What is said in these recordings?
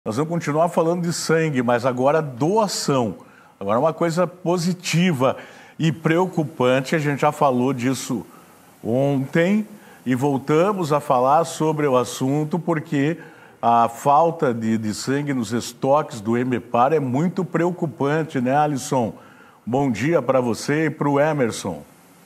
Nós vamos continuar falando de sangue, mas agora doação. Agora uma coisa positiva e preocupante, a gente já falou disso ontem e voltamos a falar sobre o assunto porque a falta de sangue nos estoques do EMEPAR é muito preocupante, né, Alisson? Bom dia para você e para o Emerson.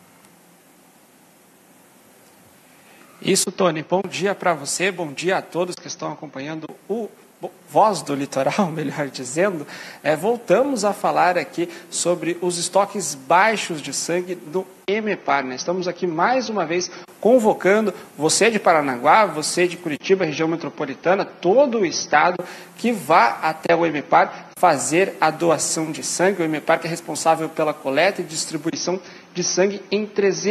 Isso, Tony. Bom dia para você, bom dia a todos que estão acompanhando o Voz do Litoral, melhor dizendo. Voltamos a falar aqui sobre os estoques baixos de sangue do EMEPAR. Né? Estamos aqui mais uma vez convocando você de Paranaguá, você de Curitiba, região metropolitana, todo o estado que vá até o EMEPAR fazer a doação de sangue. O EMEPAR que é responsável pela coleta e distribuição de sangue em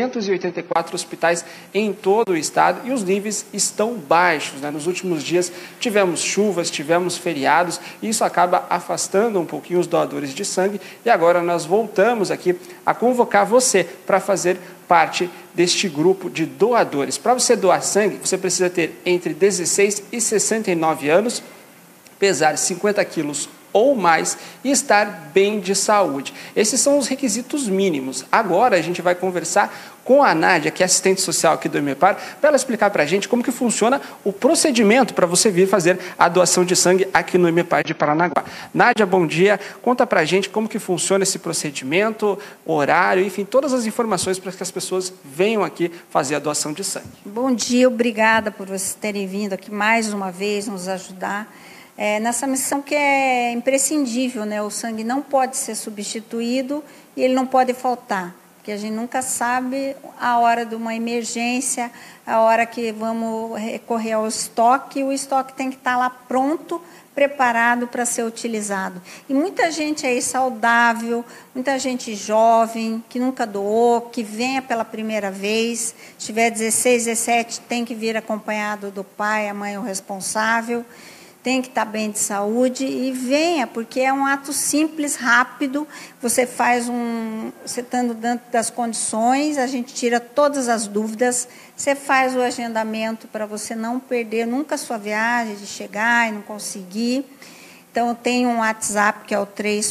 384 hospitais em todo o estado e os níveis estão baixos. Né? Nos últimos dias tivemos chuvas, tivemos feriados e isso acaba afastando um pouquinho os doadores de sangue e agora nós voltamos aqui a convocar você para fazer parte deste grupo de doadores. Para você doar sangue, você precisa ter entre 16 e 69 anos, pesar 50 quilos ou mais e estar bem de saúde. Esses são os requisitos mínimos. Agora a gente vai conversar com a Nádia, que é assistente social aqui do EMEPAR, para ela explicar para a gente como que funciona o procedimento para você vir fazer a doação de sangue aqui no EMEPAR de Paranaguá. Nádia, bom dia. Conta para a gente como que funciona esse procedimento, horário, enfim, todas as informações para que as pessoas venham aqui fazer a doação de sangue. Bom dia, obrigada por vocês terem vindo aqui mais uma vez nos ajudar. Nessa missão que é imprescindível, né? O sangue não pode ser substituído e ele não pode faltar, porque a gente nunca sabe a hora de uma emergência, a hora que vamos recorrer ao estoque, e o estoque tem que estar lá pronto, preparado para ser utilizado. E muita gente aí saudável, muita gente jovem, que nunca doou, que venha pela primeira vez, se tiver 16, 17, tem que vir acompanhado do pai, a mãe, o responsável, tem que estar bem de saúde e venha, porque é um ato simples, rápido, você faz você estando dentro das condições, a gente tira todas as dúvidas, você faz o agendamento para você não perder nunca a sua viagem, de chegar e não conseguir. Então, eu tenho um WhatsApp que é o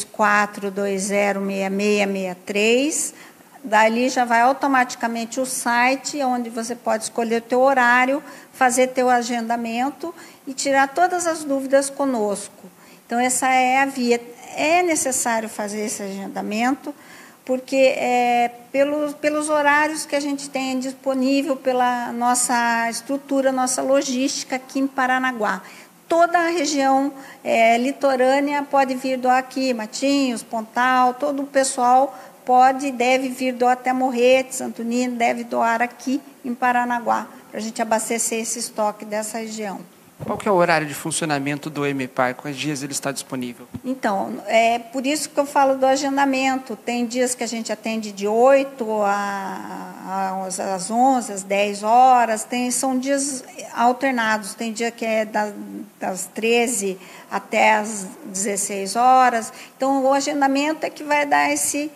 34206663, dali já vai automaticamente o site, onde você pode escolher o teu horário, fazer teu agendamento e tirar todas as dúvidas conosco. Então, essa é a via. É necessário fazer esse agendamento, porque pelos horários que a gente tem disponível, pela nossa estrutura, nossa logística aqui em Paranaguá. Toda a região litorânea pode vir doar aqui, Matinhos, Pontal, todo o pessoal pode e deve vir doar até Morretes, Santo Nino, deve doar aqui em Paranaguá, para a gente abastecer esse estoque dessa região. Qual que é o horário de funcionamento do EMEPAR? Quais dias ele está disponível? Então, é por isso que eu falo do agendamento. Tem dias que a gente atende de 8 às 11, às 10 horas. São dias alternados. Tem dia que é das 13 até as 16 horas. Então, o agendamento é que vai dar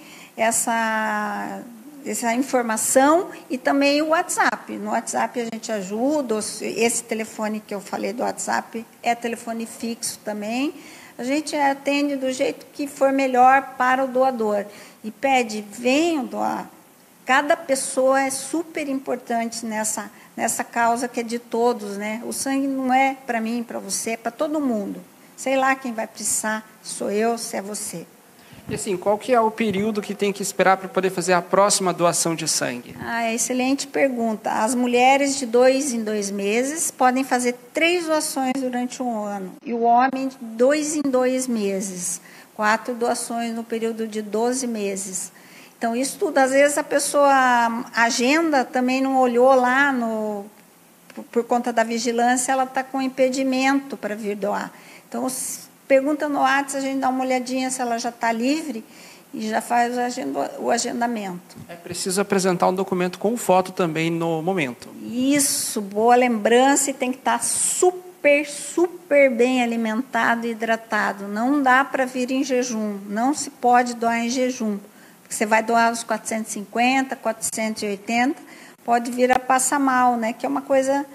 essa informação e também o WhatsApp. No WhatsApp a gente ajuda, esse telefone que eu falei do WhatsApp é telefone fixo também. A gente atende do jeito que for melhor para o doador. E pede, venham doar. Cada pessoa é super importante nessa causa que é de todos, né? O sangue não é para mim, para você, é para todo mundo. Sei lá quem vai precisar, sou eu, se é você. E assim, qual que é o período que tem que esperar para poder fazer a próxima doação de sangue? Excelente pergunta. As mulheres de 2 em 2 meses podem fazer 3 doações durante um ano. E o homem de 2 em 2 meses. 4 doações no período de 12 meses. Então, isso tudo, às vezes a pessoa agenda, também não olhou lá, por conta da vigilância, ela está com impedimento para vir doar. Então, pergunta no WhatsApp, a gente dá uma olhadinha se ela já está livre e já faz o agendamento. É preciso apresentar um documento com foto também no momento. Isso, boa lembrança, e tem que estar super bem alimentado e hidratado. Não dá para vir em jejum, não se pode doar em jejum. Porque você vai doar os 450, 480, pode vir a passar mal, né? Que é uma coisa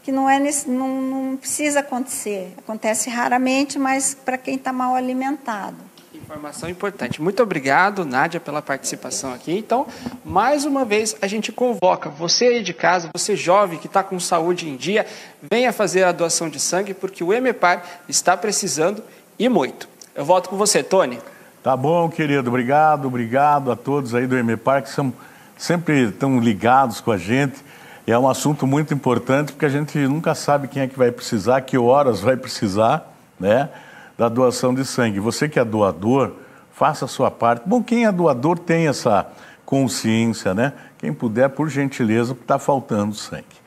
que não precisa acontecer. Acontece raramente, mas para quem está mal alimentado. Informação importante. Muito obrigado, Nádia, pela participação aqui. Então, mais uma vez, a gente convoca você aí de casa, você jovem que está com saúde em dia, venha fazer a doação de sangue, porque o EMEPAR está precisando e muito. Eu volto com você, Tony. Tá bom, querido. Obrigado a todos aí do EMEPAR, que sempre estão ligados com a gente. É um assunto muito importante, porque a gente nunca sabe quem é que vai precisar, que horas vai precisar, né, da doação de sangue. Você que é doador, faça a sua parte. Bom, quem é doador tem essa consciência, né? Quem puder, por gentileza, porque está faltando sangue.